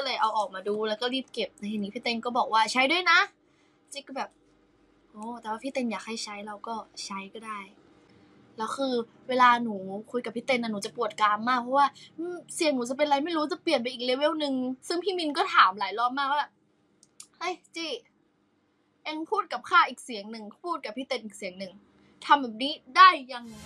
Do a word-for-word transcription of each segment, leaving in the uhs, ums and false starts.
ก็เลยเอาออกมาดูแล้วก็รีบเก็บในทีนี้พี่เต้นก็บอกว่าใช้ด้วยนะจิ๊กก็แบบโอ้แต่ว่าพี่เต้นอยากให้ใช้เราก็ใช้ก็ได้แล้วคือเวลาหนูคุยกับพี่เต้นนะหนูจะปวดกรามมากเพราะว่าเสียงหนูจะเป็นอะไรไม่รู้จะเปลี่ยนไปอีกเลเวลนึงซึ่งพี่มินก็ถามหลายรอบมากว่าแบบเฮ้ยจีเอ็งพูดกับข้าอีกเสียงหนึ่งพูดกับพี่เต้นอีกเสียงหนึ่งทำแบบนี้ได้ยังไง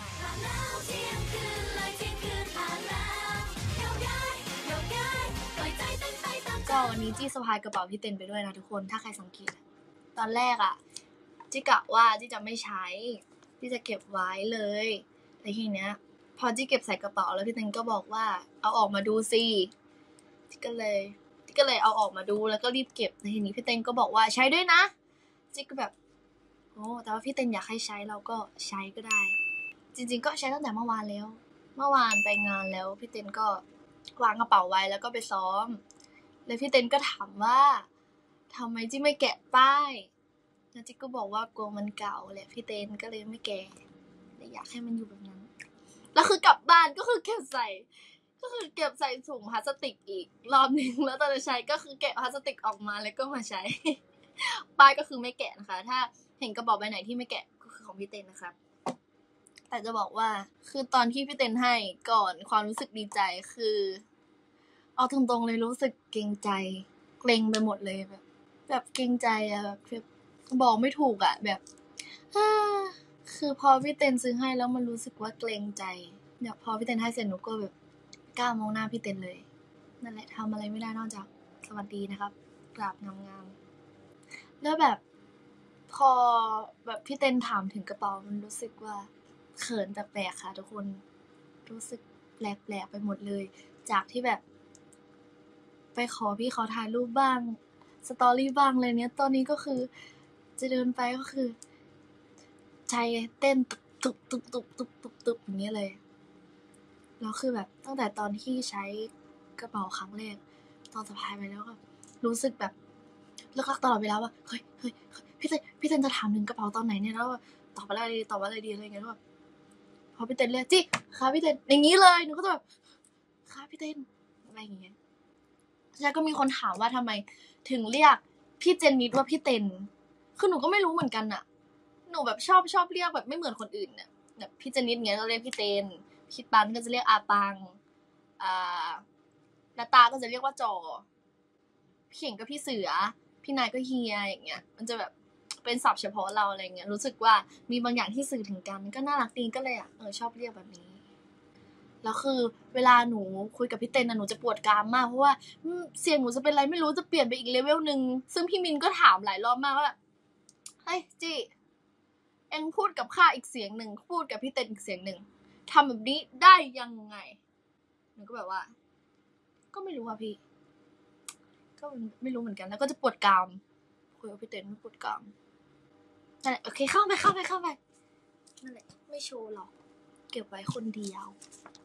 ก็วันนี้จี้สะพายกระเป๋าพี่เต้นไปด้วยนะทุกคนถ้าใครสังเกตตอนแรกอ่ะจี้กะว่าจี้จะไม่ใช้จี้จะเก็บไว้เลยแต่ทีเนี้ยพอจี้เก็บใส่กระเป๋าแล้วพี่เต้นก็บอกว่าเอาออกมาดูสิจี้ก็เลยจี้ก็เลยเอาออกมาดูแล้วก็รีบเก็บในทีนี้พี่เต้นก็บอกว่าใช้ด้วยนะจี้ก็แบบโอ้แต่ว่าพี่เต้นอยากให้ใช้เราก็ใช้ก็ได้จริงๆก็ใช้ตั้งแต่เมื่อวานแล้วเมื่อวานไปงานแล้วพี่เต้นก็วางกระเป๋าไว้แล้วก็ไปซ้อมแล้วพี่เต้นก็ถามว่าทำไมจี้ไม่แกะป้ายแล้วจี้ก็บอกว่ากลัวมันเก่าแหละพี่เต้นก็เลยไม่แกะแต่อยากให้มันอยู่แบบนั้นแล้วคือกลับบ้านก็คือเก็บใส่ก็คือเก็บใส่ถุงพลาสติกอีกรอบนึงแล้วตอนจะใช้ก็คือแกะพลาสติกออกมาแล้วก็มาใช้ป้ายก็คือไม่แกะนะคะถ้าเห็นกระเป๋าใบไหนที่ไม่แกะก็คือของพี่เต้นนะคะแต่จะบอกว่าคือตอนที่พี่เต้นให้ก่อนความรู้สึกดีใจคือเอาตรงๆเลยรู้สึกเกรงใจเกรงไปหมดเลยแบบแบบเกรงใจอะแบบบอกไม่ถูกอะแบบคือพอพี่เต้นซื้อให้แล้วมันรู้สึกว่าเกรงใจเนี่ยพอพี่เต้นให้เสร็จหนูก็แบบกล้ามองหน้าพี่เต้นเลยนั่นแหละทำอะไรไม่ได้นอกจากสวัสดีนะครับกราบงามๆแล้วแบบพอแบบพี่เต้นถามถึงกระเป๋ามันรู้สึกว่าเขินแปลกๆค่ะทุกคนรู้สึกแปลกๆไปหมดเลยจากที่แบบไปขอพี่เขาถ่ายรูปบ้างสตอรี่บ้างเลยเนี้ยตอนนี้ก็คือจะเดินไปก็คือใจเต้นตุบตุบตุบตุบตุบตุบตุบอย่างเงี้ยเลยแล้วคือแบบตั้งแต่ตอนที่ใช้กระเป๋าครั้งแรกตอนสะพายไปแล้วก็รู้สึกแบบเลิกลักตลอดเวลาว่าเฮ้ยเฮ้ยพี่เต้นพี่เต้นจะถามถึงกระเป๋าตอนไหนเนี่ยแล้วตอบอะไรดีตอบอะไรดีอะไรเงี้ยแล้วแบบพอพี่เต้นเรียกจี้ค่ะพี่เต้นอย่างนี้เลยหนูก็จะแบบค่ะพี่เต้นอะไรอย่างเงี้ยแล้วก็มีคนถามว่าทำไมถึงเรียกพี่เจนนิดว่าพี่เต้นคือหนูก็ไม่รู้เหมือนกันอะหนูแบบชอบชอบเรียกแบบไม่เหมือนคนอื่นน่ะแบบพี่เจนนิดเงี้ยก็เรียกพี่เต้นพี่ปันก็จะเรียกอาปังอ่านาตาก็จะเรียกว่าจอพี่เข่งก็พี่เสือพี่นายก็เฮียอย่างเงี้ยมันจะแบบเป็นศัพท์เฉพาะเราอะไรเงี้ยรู้สึกว่ามีบางอย่างที่สื่อถึงกันก็น่ารักดีก็เลยอ่ะเออชอบเรียกแบบนี้แล้วคือเวลาหนูคุยกับพี่เต้นนะหนูจะปวดกรามมากเพราะว่าเสียงหนูจะเป็นอะไรไม่รู้จะเปลี่ยนไปอีกเลเวลนึงซึ่งพี่มินก็ถามหลายรอบมากว่าเฮ้ยจีเอ็งพูดกับข้าอีกเสียงหนึ่งพูดกับพี่เต้นอีกเสียงหนึ่งทำแบบนี้ได้ยังไงหนูก็แบบว่าก็ไม่รู้อะพี่ก็ไม่รู้เหมือนกันแล้วก็จะปวดกรามคุยกับพี่เต้นปวดกรามนั่นแหละโอเคเข้าไปเข้าไปเข้าไปนั่นแหละไม่โชว์หรอกเก็บไว้คนเดียว